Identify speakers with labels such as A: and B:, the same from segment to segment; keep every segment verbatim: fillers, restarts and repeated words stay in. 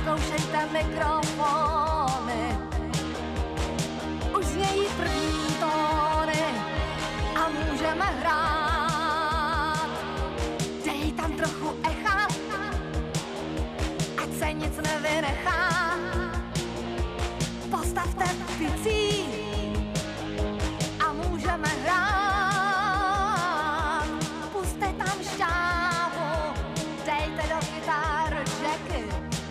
A: Zkoušejte mikrofony, už znějí první tóny a můžeme hrát. Dej tam trochu echa, ať se nic nevynechá. Postavte picí a můžeme hrát. Puste tam šťávu, dejte do kytar řeky,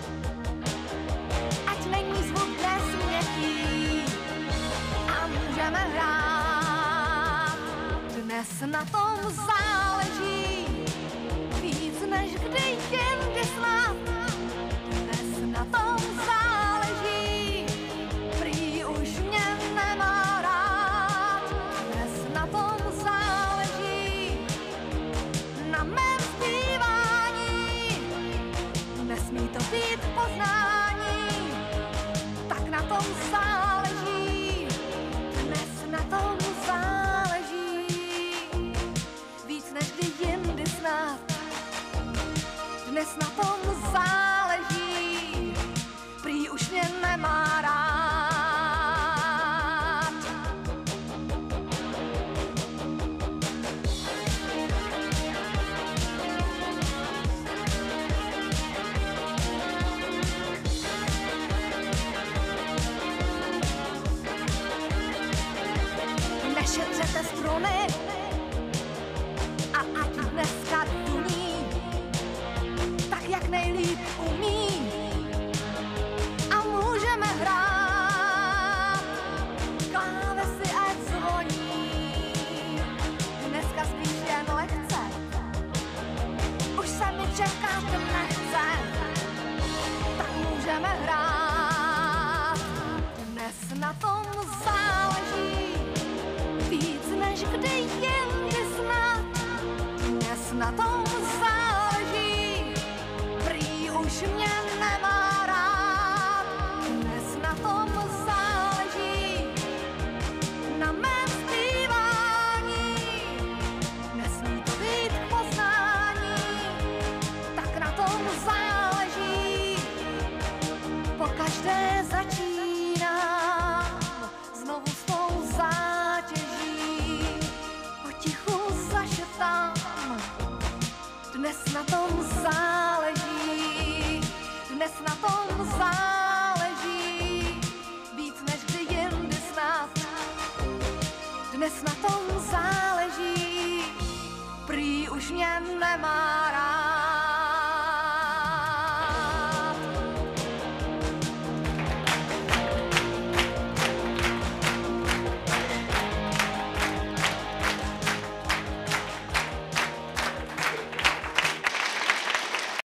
A: ať není zvuk nesměchý a můžeme hrát. Dnes na tom záleží víc než kdy jindy snad. Dnes na tom záleží, prý už mě nemá rád. Dnes na tom záleží, na mém zpívání. Nesmí to být poznání, tak na tom záleží. Dnes na tom záleží, víc než kdy jindy snad. Dnes na tom záleží, prý už mě nemá rád. Nešetřete struny a ať dneska duní tak, jak nejlíp umí. A můžeme hrát, klávesy ať zvoní. Dneska spíš jen lehce, už se mi čekat nechce, tak můžeme hrát. Dnes na tom záleží, víc než kdy jindy snad. Dnes na tom záleží, prý už mě nemá rád. Dnes na tom záleží, na mém zpívání. Nesmí to být k poznání, tak na tom záleží. Pokaždé začínám znovu s tou zátěží, potichu zašeptám. Dnes na tom záleží, dnes na tom záleží, víc než kdy jindy snad. Dnes na tom záleží, prý už mě nemá